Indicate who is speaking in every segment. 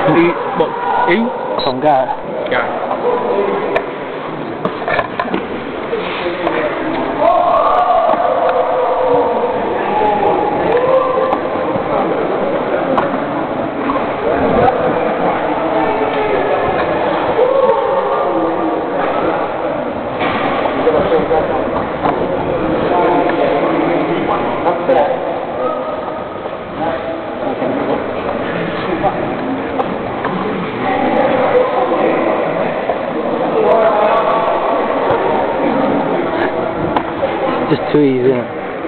Speaker 1: Who?
Speaker 2: From Gareth. Just too easy, isn't it?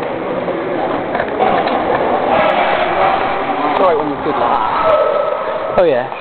Speaker 1: It's alright when you're good like that.
Speaker 2: Oh yeah.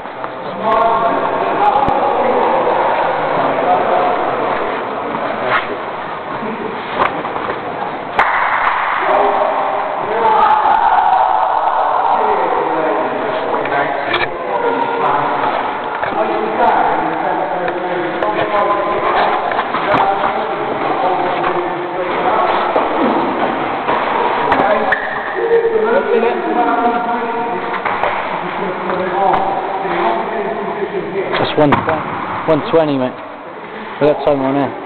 Speaker 2: That's 120, mate. We got time on there.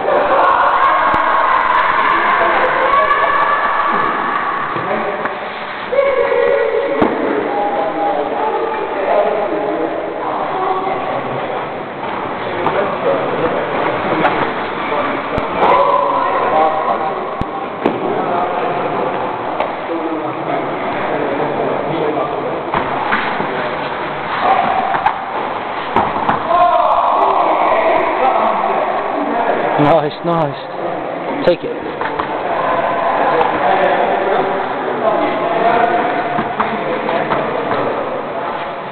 Speaker 2: Nice, nice. Take it.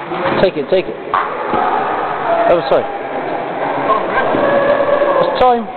Speaker 2: Take it. Oh, sorry. What's the time?